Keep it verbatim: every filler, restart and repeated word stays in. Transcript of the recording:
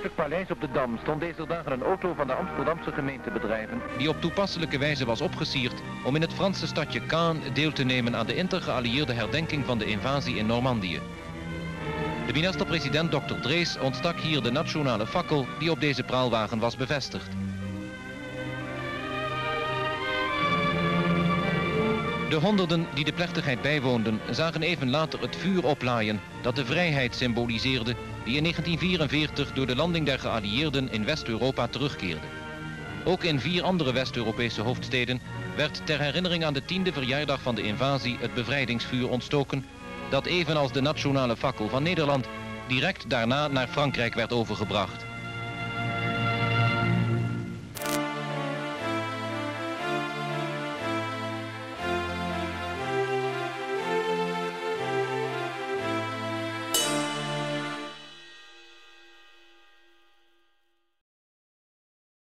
Koninklijk Paleis op de Dam stond deze dagen een auto van de Amsterdamse gemeentebedrijven die op toepasselijke wijze was opgesierd om in het Franse stadje Caen deel te nemen aan de intergeallieerde herdenking van de invasie in Normandië. De minister-president dokter Drees ontstak hier de nationale fakkel die op deze praalwagen was bevestigd. De honderden die de plechtigheid bijwoonden zagen even later het vuur oplaaien dat de vrijheid symboliseerde die in negentien vierenveertig door de landing der geallieerden in West-Europa terugkeerde. Ook in vier andere West-Europese hoofdsteden werd ter herinnering aan de tiende verjaardag van de invasie het bevrijdingsvuur ontstoken, dat evenals de nationale fakkel van Nederland direct daarna naar Frankrijk werd overgebracht.